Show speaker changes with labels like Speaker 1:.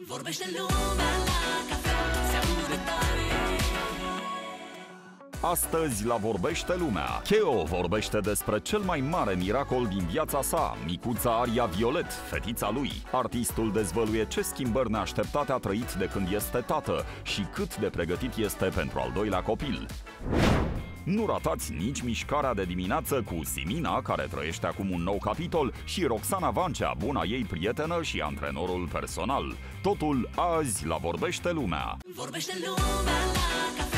Speaker 1: Vorbește lumea la cafea, se aude tare.
Speaker 2: Astăzi la Vorbește Lumea, Cheo vorbește despre cel mai mare miracol din viața sa, micuța Aria Violet, fetița lui. Artistul dezvăluie ce schimbări neașteptate a trăit de când este tată și cât de pregătit este pentru al doilea copil. Nu ratați nici mișcarea de dimineață cu Simina, care trăiește acum un nou capitol, și Roxana Vancea, buna ei prietenă și antrenorul personal. Totul azi la Vorbește Lumea.
Speaker 1: Vorbește lumea la cafea.